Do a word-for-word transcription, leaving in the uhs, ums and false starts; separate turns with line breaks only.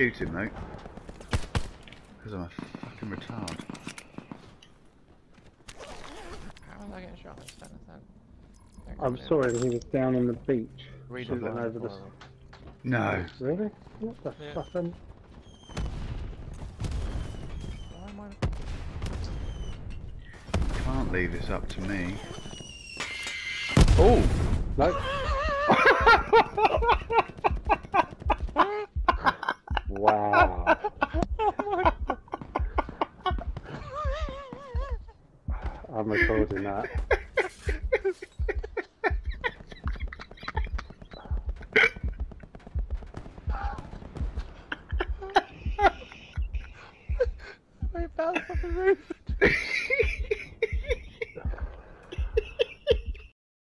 shoot him though, because I'm a fucking retard.
How was I getting shot instead of that?
I'm sorry, he was down on the beach.
Read
shooting
the
over the...
No.
Really? What the
Yeah.
fuck? Am...
Why am I...
Can't leave this up to me. Oh!
No. Wow. I'm recording that.
I bounced off the roof.